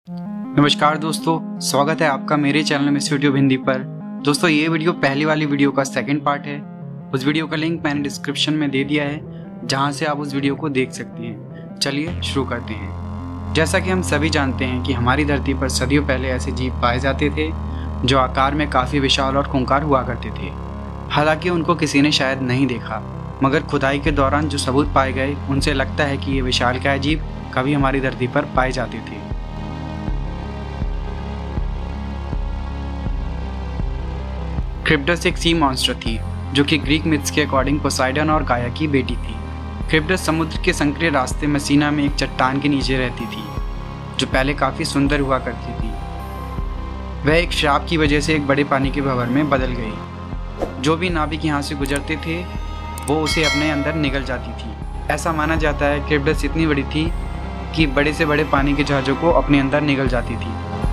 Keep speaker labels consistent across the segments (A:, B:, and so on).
A: नमस्कार दोस्तों, स्वागत है आपका मेरे चैनल मिस यूट्यूब हिंदी पर। दोस्तों ये वीडियो पहली वाली वीडियो का सेकंड पार्ट है। उस वीडियो का लिंक मैंने डिस्क्रिप्शन में दे दिया है, जहां से आप उस वीडियो को देख सकते हैं। चलिए शुरू करते हैं। जैसा कि हम सभी जानते हैं कि हमारी धरती पर सदियों पहले ऐसे जीव पाए जाते थे जो आकार में काफ़ी विशाल और खूंखार हुआ करते थे। हालांकि उनको किसी ने शायद नहीं देखा, मगर खुदाई के दौरान जो सबूत पाए गए उनसे लगता है कि ये विशालकाय जीव कभी हमारी धरती पर पाए जाते थे। क्रिप्टस एक सी मॉन्स्टर थी जो कि ग्रीक मिथ्स के अकॉर्डिंग पोसाइडन और गाया की बेटी थी। क्रिप्टस समुद्र के संकरे रास्ते मसीना में एक चट्टान के नीचे रहती थी, जो पहले काफ़ी सुंदर हुआ करती थी। वह एक श्राप की वजह से एक बड़े पानी के भंवर में बदल गई। जो भी नाविक यहाँ से गुजरते थे वो उसे अपने अंदर निगल जाती थी। ऐसा माना जाता है क्रिप्टस इतनी बड़ी थी कि बड़े से बड़े पानी के जहाज़ों को अपने अंदर निगल जाती थी।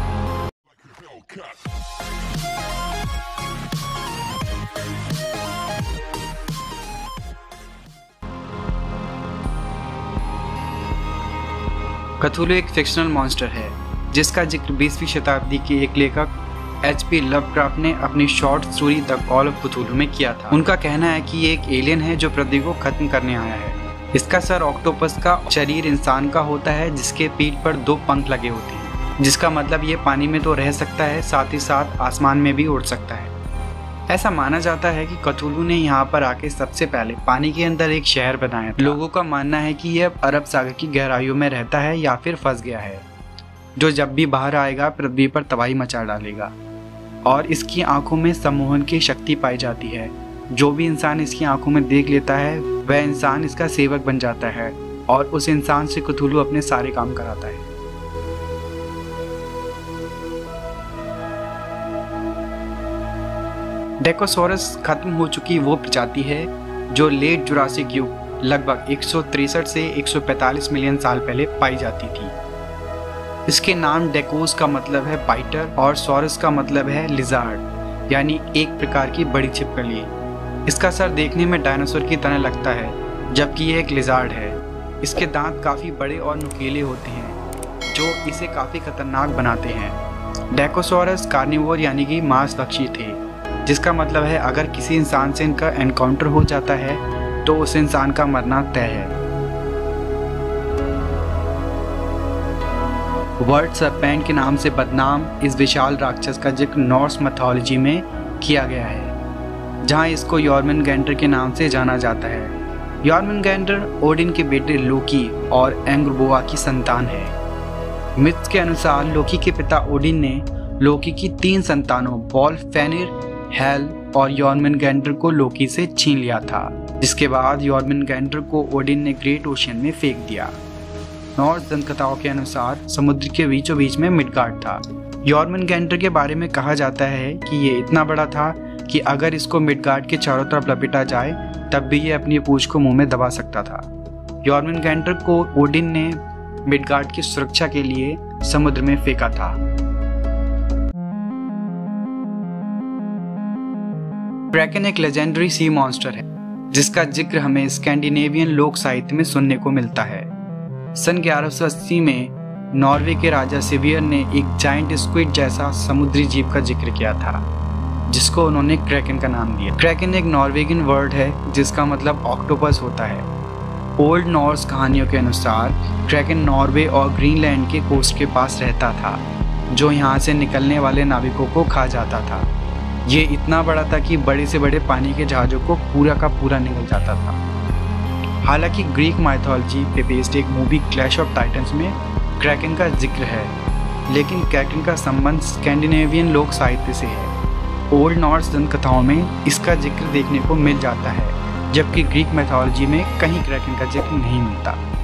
A: कथुलू एक फिक्शनल मॉन्स्टर है जिसका जिक्र 20वीं शताब्दी के एक लेखक H.P. लवक्राफ्ट ने अपनी short story the call of Cthulhu में किया था। उनका कहना है कि ये एक एलियन है जो पृथ्वी को खत्म करने आया है। इसका सर ऑक्टोपस का, शरीर इंसान का होता है जिसके पीठ पर 2 पंख लगे होते हैं, जिसका मतलब ये पानी में तो रह सकता है, साथ ही साथ आसमान में भी उड़ सकता है। ऐसा माना जाता है कि कथुलू ने यहाँ पर आके सबसे पहले पानी के अंदर एक शहर बनाया था। लोगों का मानना है कि यह अरब सागर की गहराइयों में रहता है या फिर फंस गया है, जो जब भी बाहर आएगा पृथ्वी पर तबाही मचा डालेगा। और इसकी आंखों में सम्मोहन की शक्ति पाई जाती है। जो भी इंसान इसकी आंखों में देख लेता है वह इंसान इसका सेवक बन जाता है और उस इंसान से कथुलू अपने सारे काम कराता है। डेकोसॉरस खत्म हो चुकी वो प्रजाति है जो लेट जुरासिक युग लगभग 163 से 145 मिलियन साल पहले पाई जाती थी। इसके नाम डेकोस का मतलब है बाइटर और सॉरस का मतलब है लिजार्ड, यानी एक प्रकार की बड़ी छिपकली। इसका सर देखने में डायनासोर की तरह लगता है, जबकि यह एक लिजार्ड है। इसके दांत काफ़ी बड़े और नुकीले होते हैं जो इसे काफ़ी खतरनाक बनाते हैं। डेकोसॉरस कार्निवोर यानी कि मांसभक्षी थे, जिसका मतलब है अगर किसी इंसान से इनका एनकाउंटर हो जाता है तो उस इंसान का मरना तय है। वर्ड सरपेंट के नाम से बदनाम इस विशाल राक्षस का जिक्र नॉर्स मैथोलॉजी में किया गया है, जहां इसको यॉर्मनगैंडर के नाम से जाना जाता है। यॉर्मनगैंडर ओडिन के बेटे लोकी और एंग्रबोआ की संतान है। मिथ्स के अनुसार लोकी के पिता ओडिन ने लोकी की 3 संतानों वॉल्फ, फेनिर, हेल और यॉर्मनगैंडर को लोकी से छीन लिया था, जिसके बाद यॉर्मनगैंडर को ओडिन ने ग्रेट ओशियन में फेंक दिया। नॉर्स दंतकथाओं के अनुसार समुद्र के बीचों बीच में मिडगार्ड था। यॉर्मनगैंडर के बारे में कहा जाता है कि ये इतना बड़ा था कि अगर इसको मिडगार्ड के चारों तरफ लपेटा जाए तब भी ये अपनी पूंछ को मुंह में दबा सकता था। यॉर्मनगैंडर को ओडिन ने मिडगार्ड की सुरक्षा के लिए समुद्र में फेंका था। क्रैकन एक लेजेंडरी सी मॉन्स्टर है जिसका जिक्र हमें स्कैंडिनेवियन लोक साहित्य में सुनने को मिलता है। सन 1180 में नॉर्वे के राजा सिवियर ने एक जायंट स्क्विड जैसा समुद्री जीव का जिक्र किया था, जिसको उन्होंने क्रैकन का नाम दिया। क्रैकन एक नॉर्वेगियन वर्ड है जिसका मतलब ऑक्टोपस होता है। ओल्ड नॉर्स कहानियों के अनुसार क्रैकन नॉर्वे और ग्रीनलैंड के कोस्ट के पास रहता था, जो यहाँ से निकलने वाले नाविकों को खा जाता था। ये इतना बड़ा था कि बड़े से बड़े पानी के जहाज़ों को पूरा का पूरा निगल जाता था। हालांकि ग्रीक माइथोलॉजी पे बेस्ड एक मूवी क्लैश ऑफ टाइटन्स में क्रैकन का जिक्र है, लेकिन क्रैकन का संबंध स्कैंडिनेवियन लोक साहित्य से है। ओल्ड नॉर्स दंतकथाओं में इसका जिक्र देखने को मिल जाता है, जबकि ग्रीक माइथोलॉजी में कहीं क्रैकन का जिक्र नहीं मिलता।